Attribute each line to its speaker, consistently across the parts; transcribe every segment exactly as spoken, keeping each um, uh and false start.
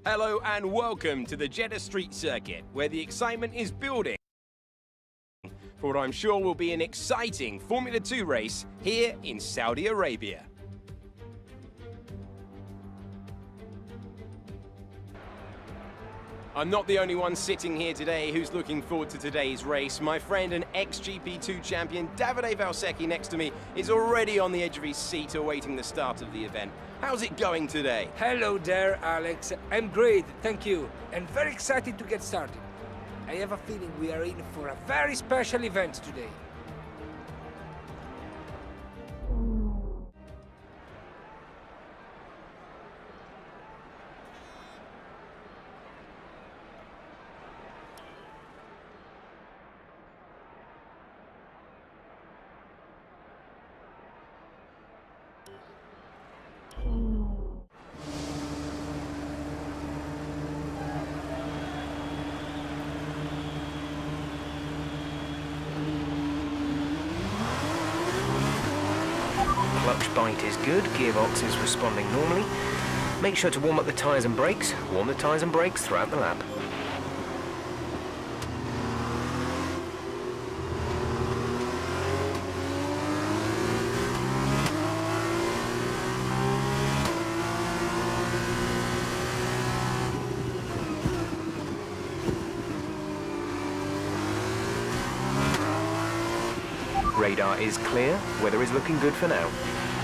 Speaker 1: Hello and welcome to the Jeddah Street Circuit, where the excitement is building for what I'm sure will be an exciting Formula Two race here in Saudi Arabia. I'm not the only one sitting here today who's looking forward to today's race. My friend and ex-G P two champion Davide Valsecchi next to me is already on the edge of his seat awaiting the start of the event. How's it going today?
Speaker 2: Hello there, Alex. I'm great, thank you, and very excited to get started. I have a feeling we are in for a very special event today.
Speaker 3: Clutch bite is good, gearbox is responding normally. Make sure to warm up the tyres and brakes. Warm the tyres and brakes throughout the lap. Radar is clear, weather is looking good for now.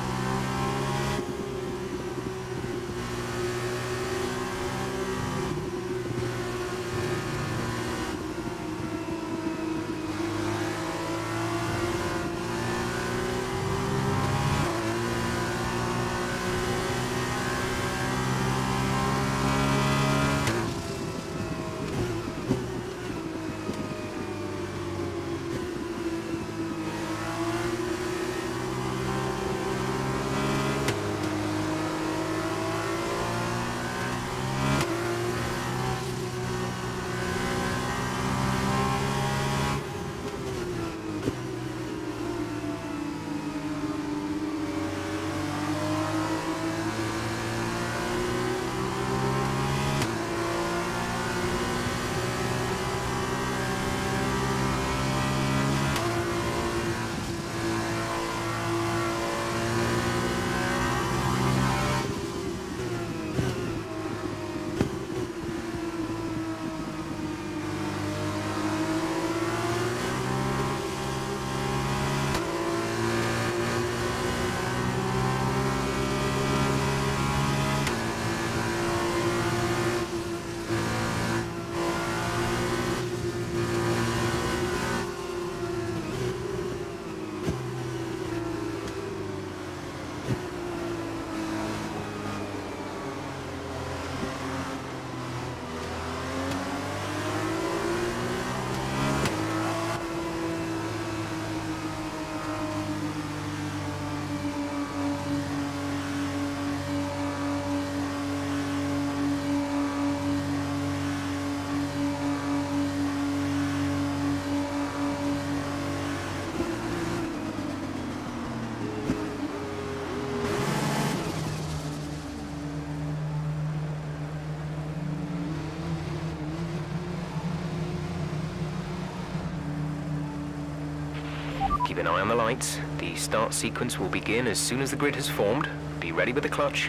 Speaker 3: Keep an eye on the lights. The start sequence will begin as soon as the grid has formed. Be ready with the clutch.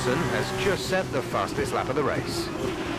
Speaker 3: Johnson has just set the fastest lap of the race.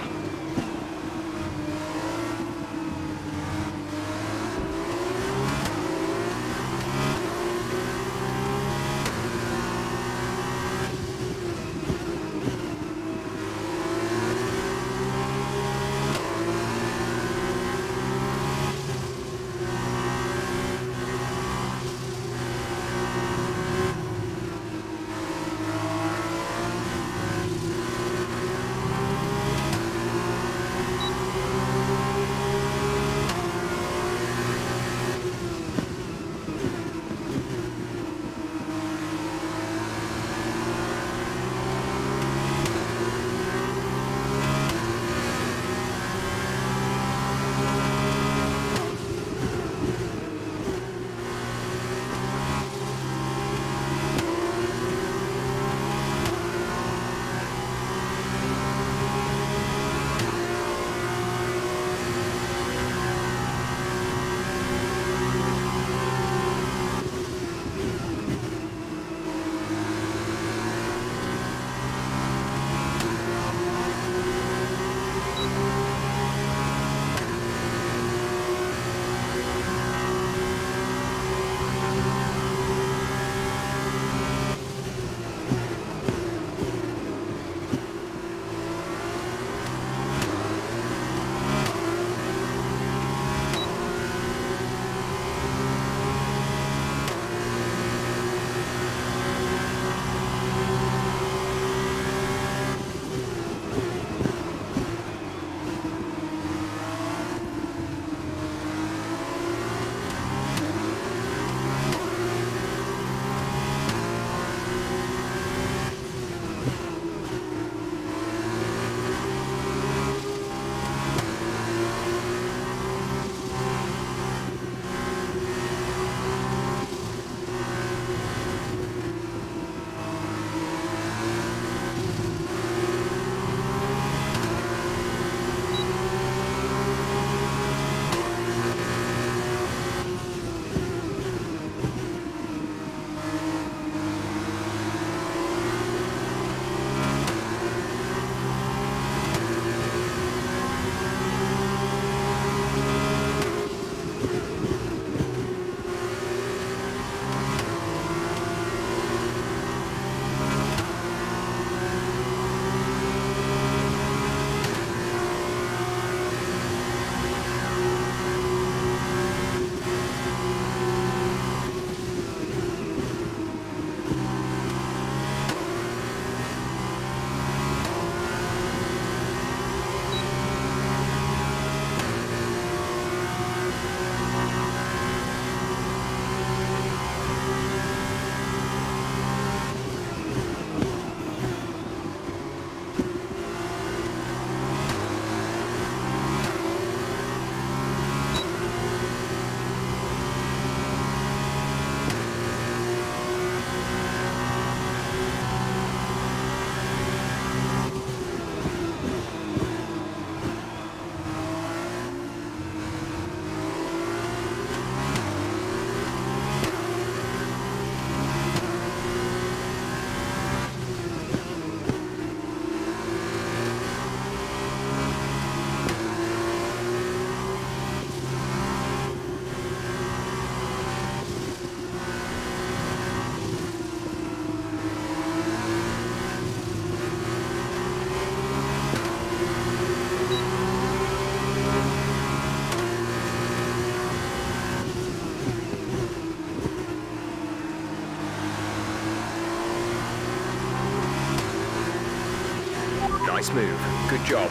Speaker 3: Nice move. Good job.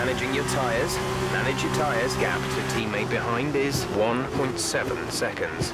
Speaker 3: managing your tyres. Manage your tyres. Gap to teammate behind is one point seven seconds.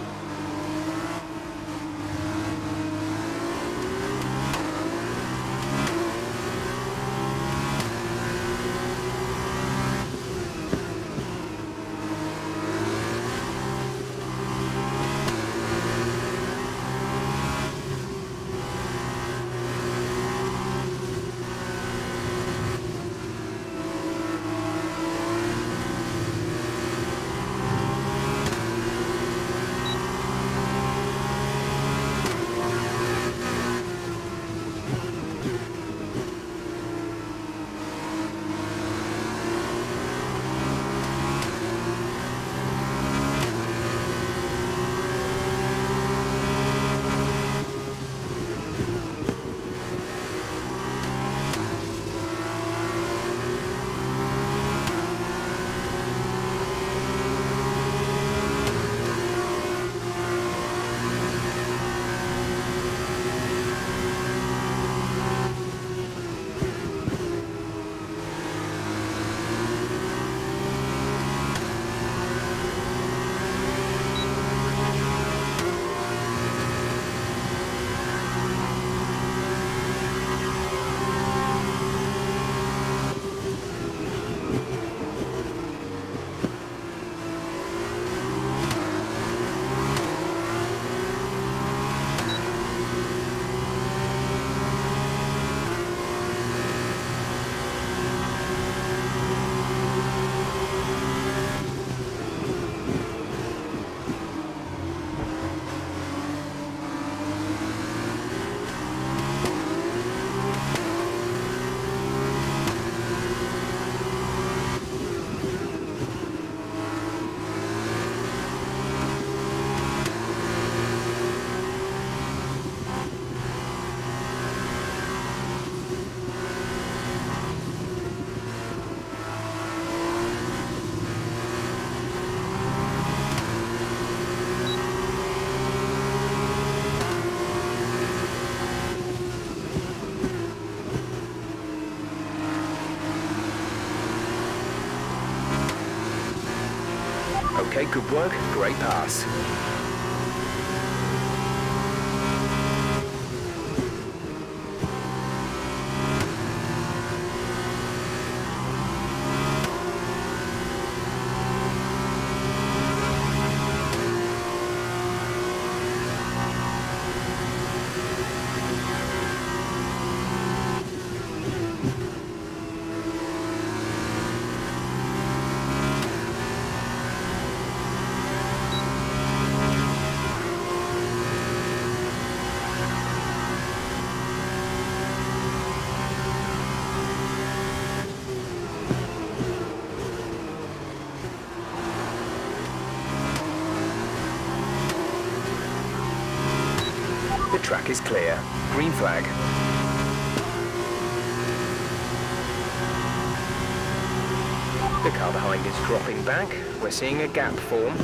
Speaker 3: Okay, good work. Great pass. The track is clear. Green flag. The car behind is dropping back. We're seeing a gap form.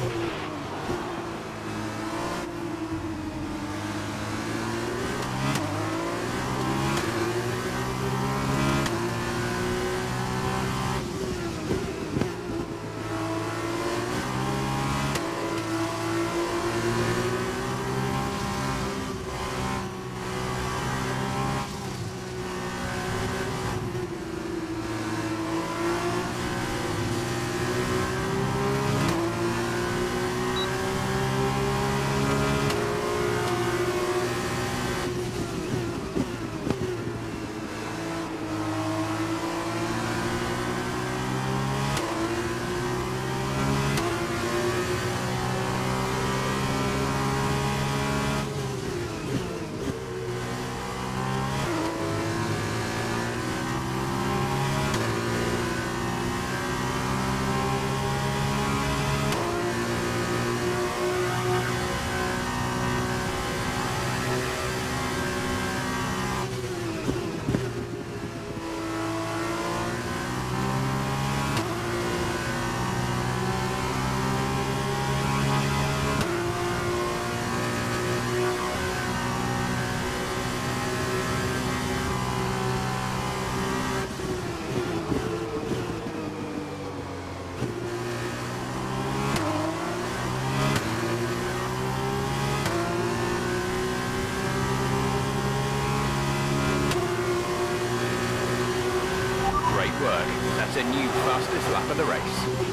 Speaker 3: work. That's a new fastest lap of the race.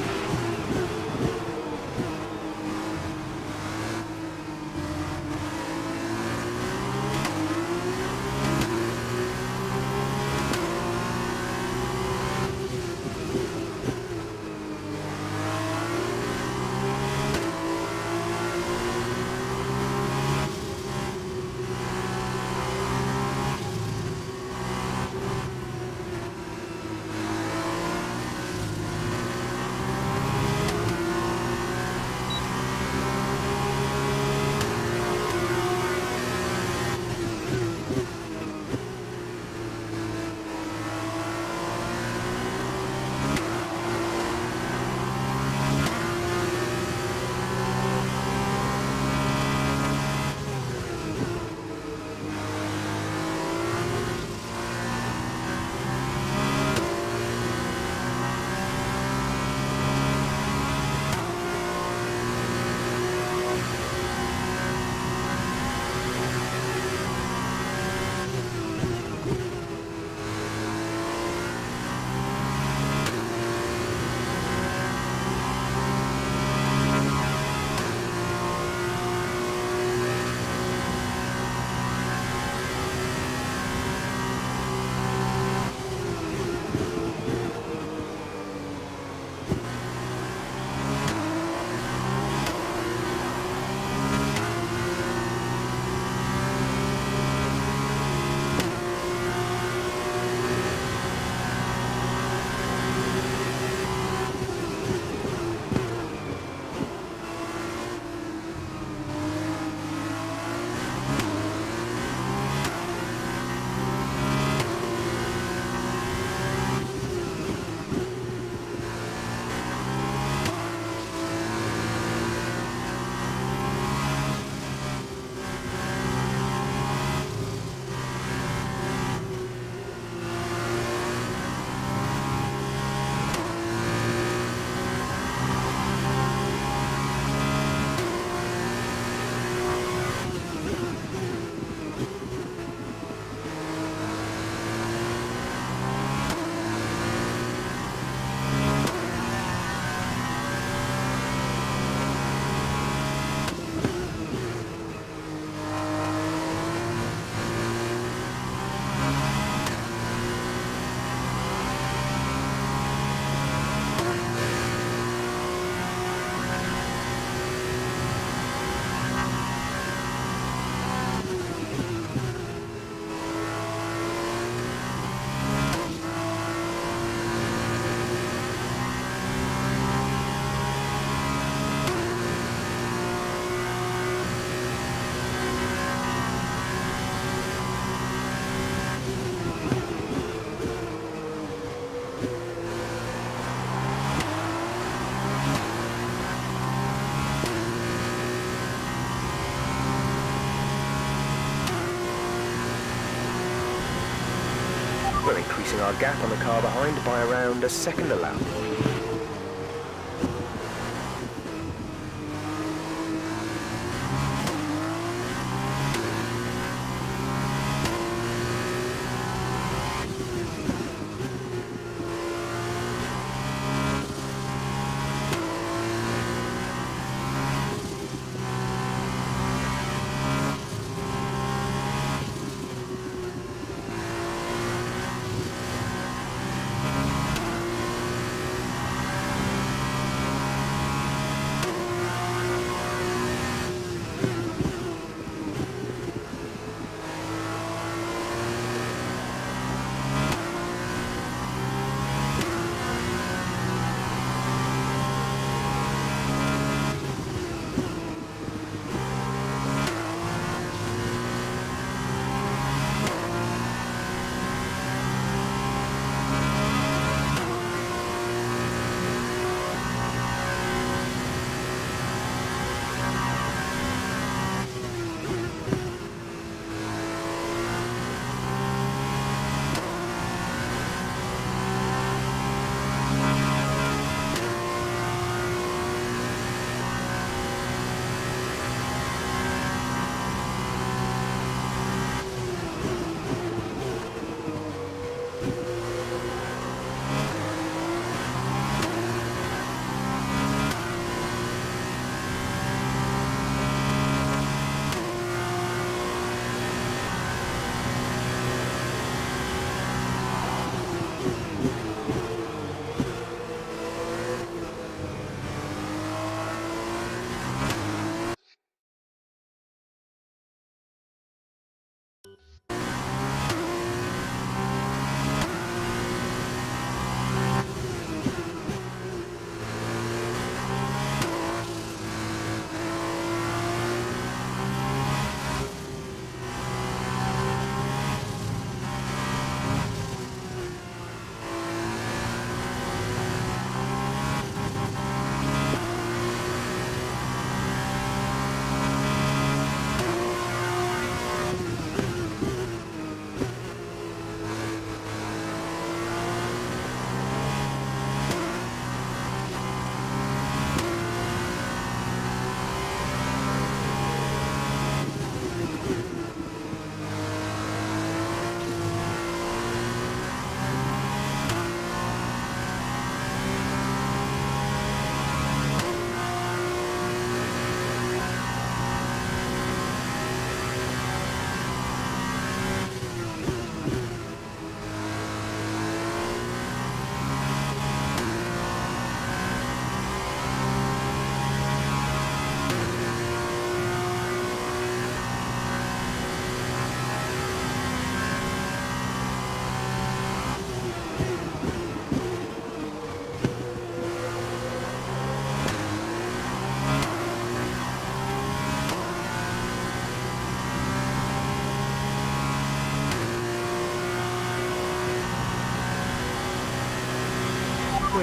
Speaker 3: We're increasing our gap on the car behind by around a second a lap.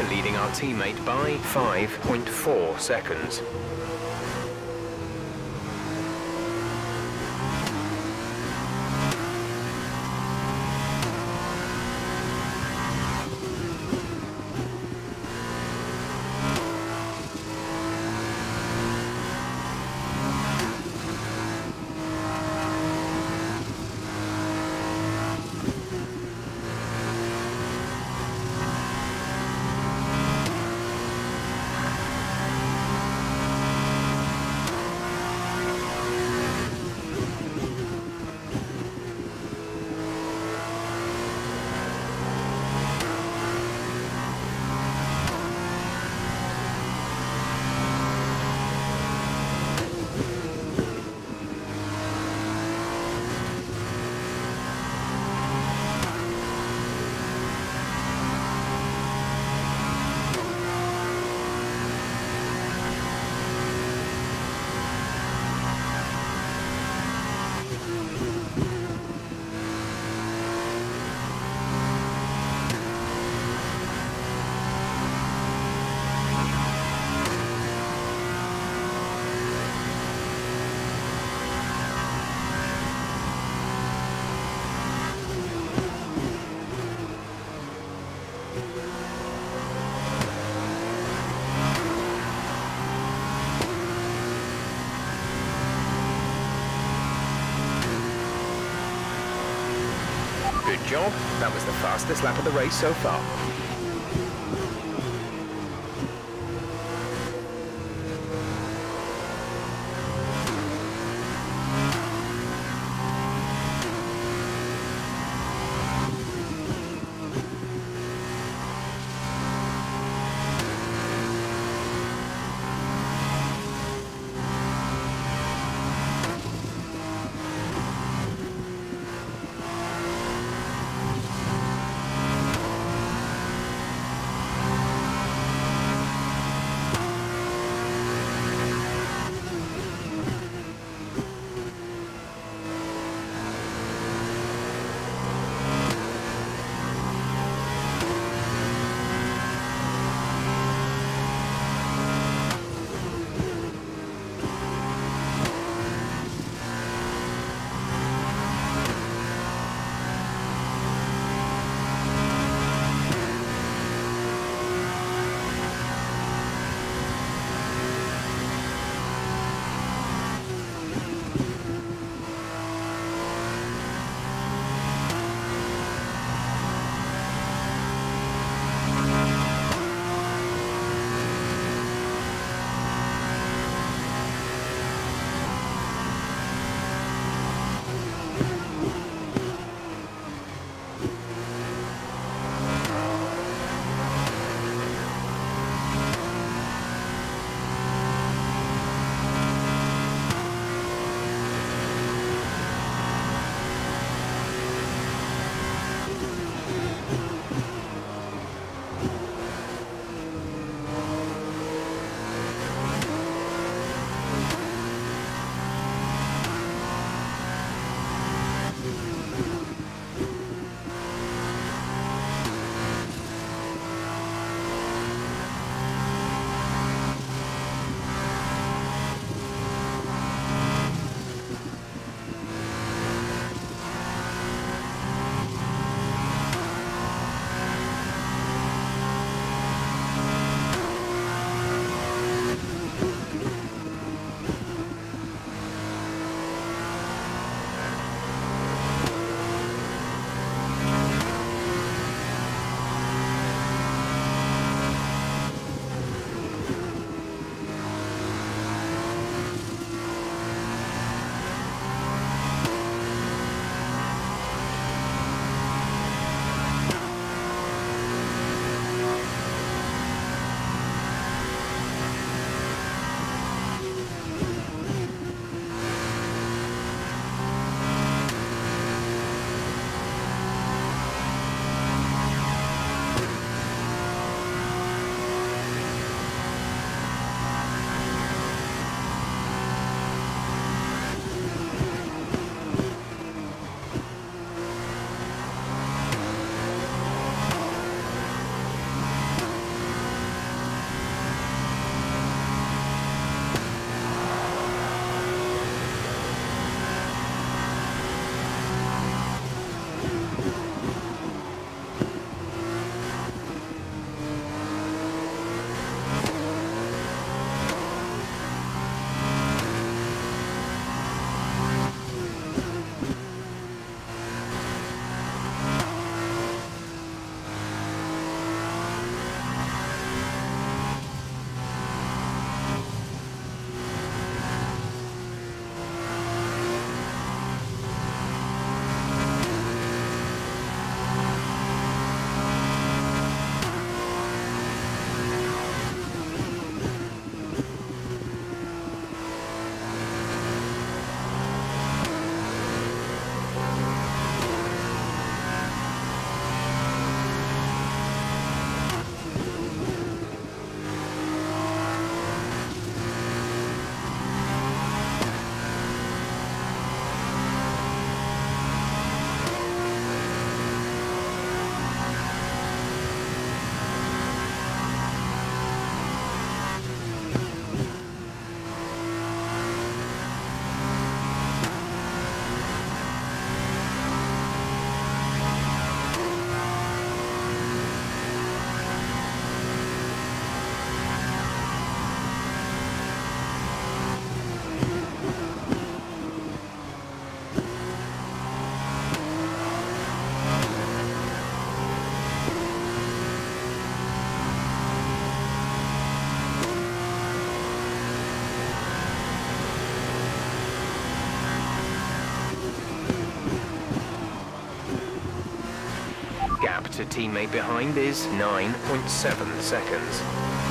Speaker 3: we're leading our teammate by five point four seconds. Good job. That was the fastest lap of the race so far. to teammate behind is nine point seven seconds.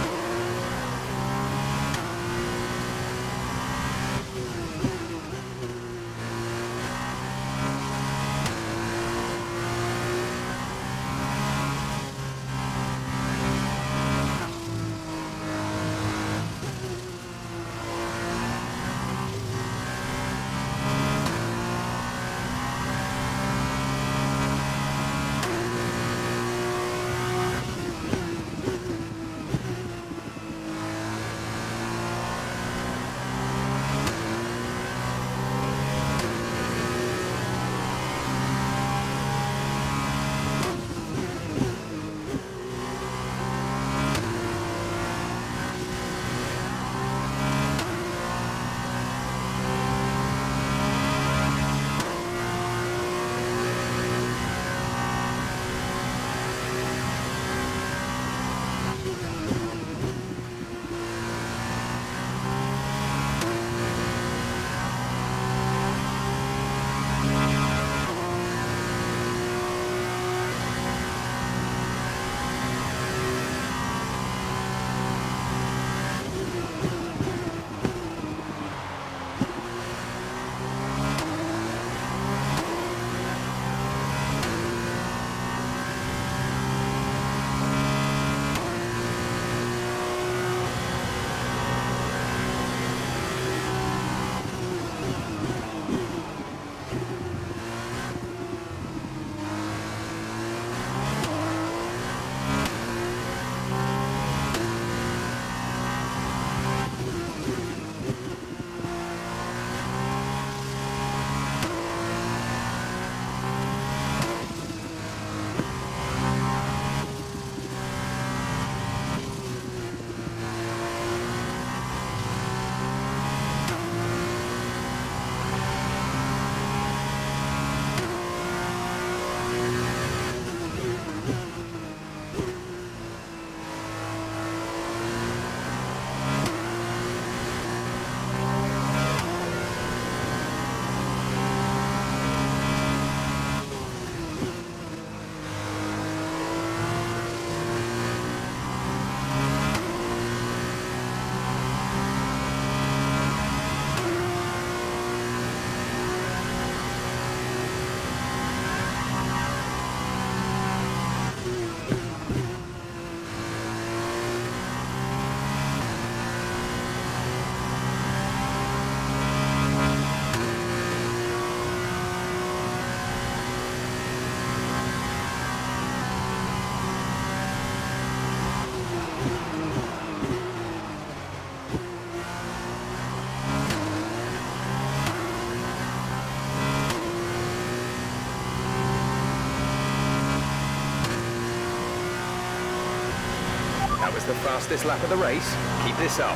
Speaker 3: That was the fastest lap of the race. Keep this up.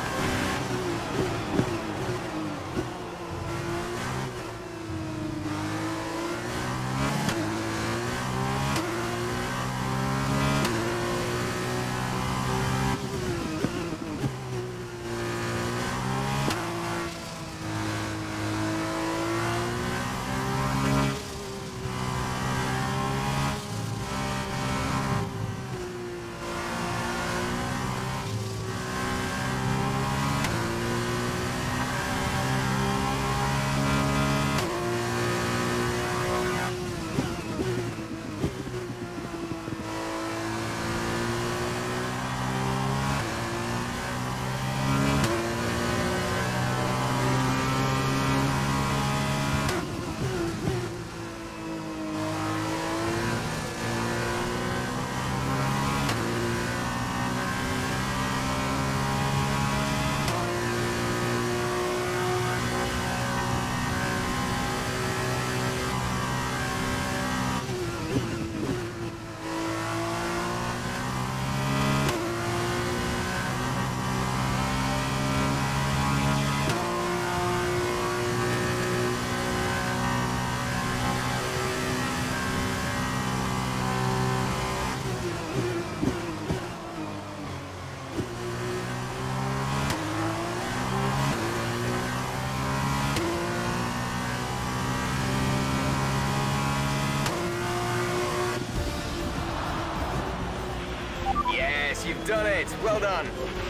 Speaker 1: done it. Well done.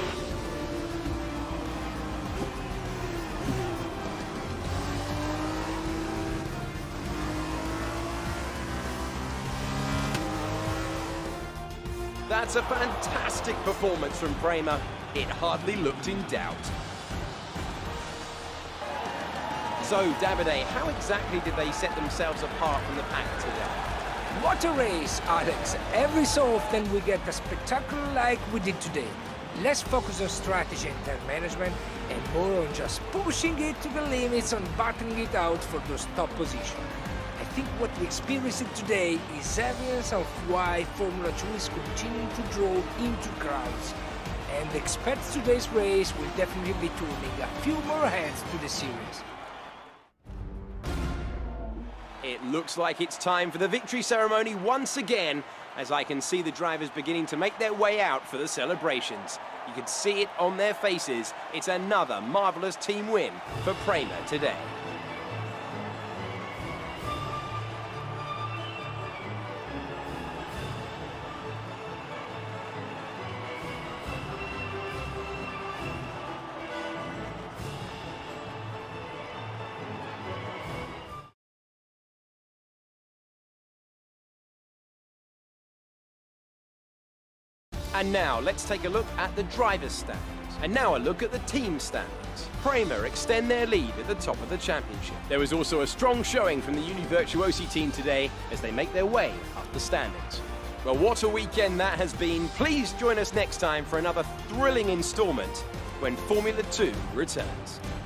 Speaker 1: That's a fantastic performance from Prema. It hardly looked in doubt. So, Davide, how exactly did they set themselves apart from the pack today?
Speaker 2: What a race, Alex. Every so often we get a spectacle like we did today. Less focus on strategy and time management, and more on just pushing it to the limits and battling it out for those top positions. I think what we experienced today is evidence of why Formula two is continuing to draw into crowds. And expect today's race will definitely be turning a few more heads to the series.
Speaker 1: It looks like it's time for the victory ceremony once again, as I can see the drivers beginning to make their way out for the celebrations. You can see it on their faces. It's another marvellous team win for Prema today. And now, let's take a look at the driver's standings. And now a look at the team standings. Prema extend their lead at the top of the championship. There was also a strong showing from the Univirtuosi team today as they make their way up the standings. Well, what a weekend that has been. Please join us next time for another thrilling installment when Formula two returns.